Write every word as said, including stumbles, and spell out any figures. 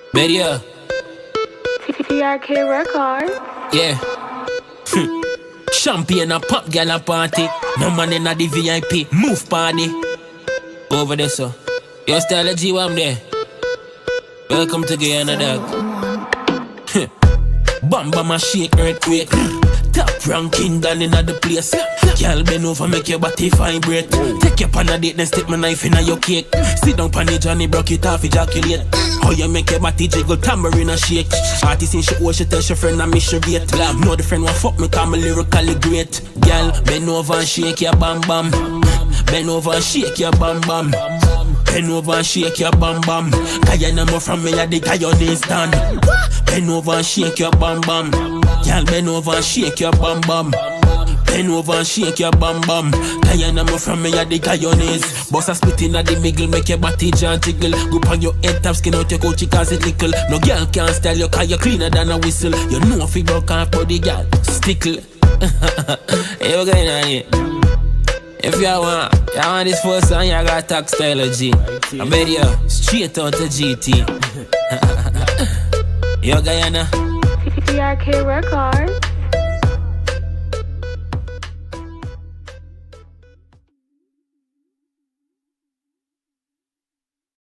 Media. T R K record. Yeah. Champion a pop gal a party. No man in a the V I P. Move party. Over there, so. Yo, style G, I'm there. Welcome to Guyana, dog. Bam bam a shake earthquake. Top ranking gun in the place. Girl bend over, make your body vibrate. Take your pan a date, then stick my knife in your cake. Sit down pan it, Johnny broke it off, ejaculate. How you make your body jiggle, tambourine a shake. Artist in she owe, she tell she friend and me she rate. Glam, know the friend want fuck me, cause me lyrically great. Girl, bend over and shake your bam bam. Bend over and shake your bam bam. Bend over and shake your bam bam. Guyana more from me, I dig how your knees done. Bend over and shake your bam bam. Girl, bend over and shake your bam bam. Bend over and shake your bam bam. Guyana more from me, I dig how your knees. Boss a split in at the middle, make your body jar jiggle. Go on your head top, skin out your coachy cause it tickle. No girl can't style you cause you're cleaner than a whistle. You know if you broke off body, girl, stickle. Hey, what going on here? If you want, you want this first song, you got talk style G. I bet you, straight out to G T. Yo, Guyana. T R K record.